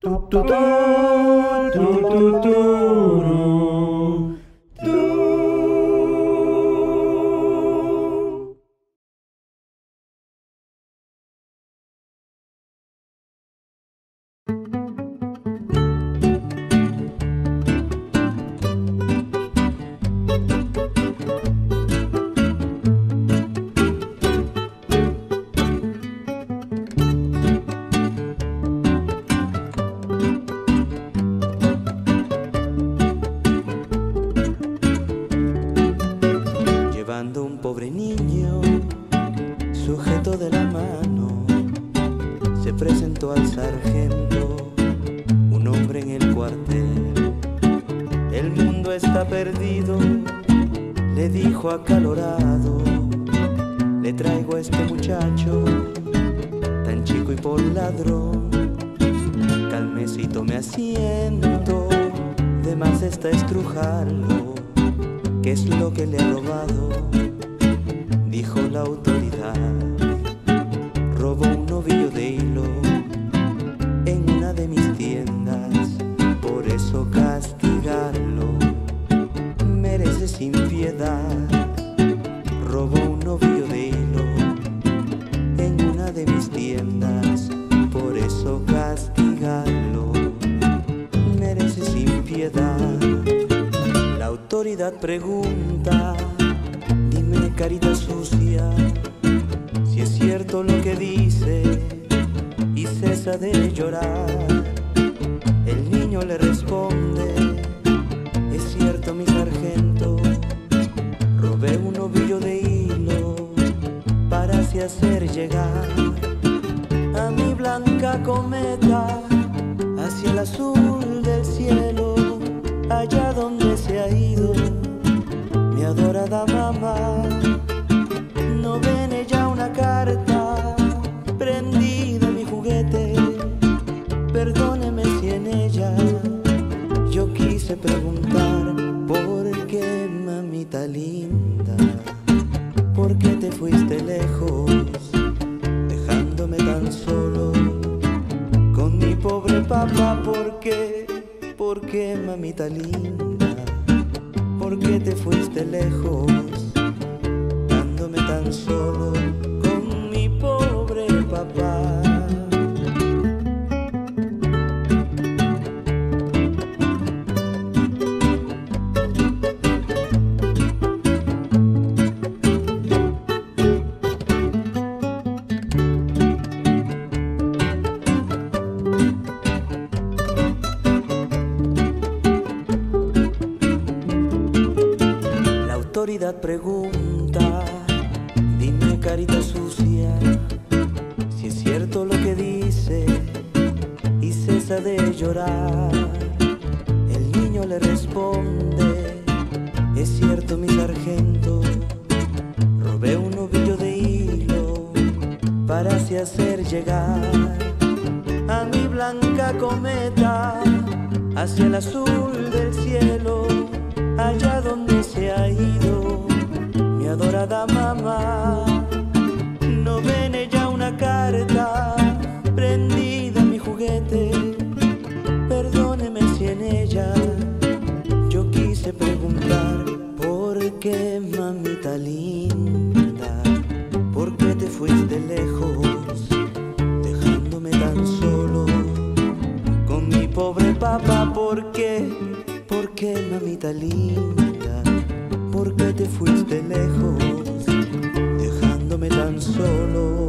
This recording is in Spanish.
Tu, tu, tu, tu, turu, tu. Llevando un pobre niño sujeto de la mano, se presentó al sargento, un hombre en el cuartel. El mundo está perdido, le dijo acalorado. Le traigo a este muchacho, tan chico y por ladrón. Cálmese y tome asiento, de más está estrujarlo. ¿Qué es lo que le ha robado? Dijo la autoridad. Robó un novillo de hilo en una de mis tiendas, por eso castigarlo merece sin piedad. Robó un novillo de hilo en una de mis tiendas, por eso castigarlo merece sin piedad. La autoridad pregunta, dime carita sucia, si es cierto lo que dice, y cesa de llorar. El niño le responde, es cierto mi sargento, robé un novillo de hilo para así hacer llegar a mi blanca cometa hacia el azul del cielo, allá donde se ha ido mi adorada mamá. No ven ella una carta prendida en mi juguete, perdóneme si en ella yo quise preguntar, ¿por qué, mamita linda? ¿Por qué te fuiste lejos, dejándome tan solo con mi pobre papá? ¿Por qué? ¿Por qué, mamita linda? ¿Por qué te fuiste lejos, dándome tan solo con mi pobre papá? La autoridad pregunta, dime carita sucia, si es cierto lo que dice, y cesa de llorar. El niño le responde, es cierto mi sargento, robé un novillo de hilo para así hacer llegar a mi blanca cometa hacia el azul del cielo, allá donde se ha ido mi adorada mamá. No ven ella una carta prendida en mi juguete, perdóneme si en ella yo quise preguntar, ¿por qué, mamita linda? ¿Por qué te fuiste lejos, dejándome tan solo con mi pobre papá? ¿Por qué? ¿Por qué, mamita linda? ¿Por qué te fuiste lejos, dejándome tan solo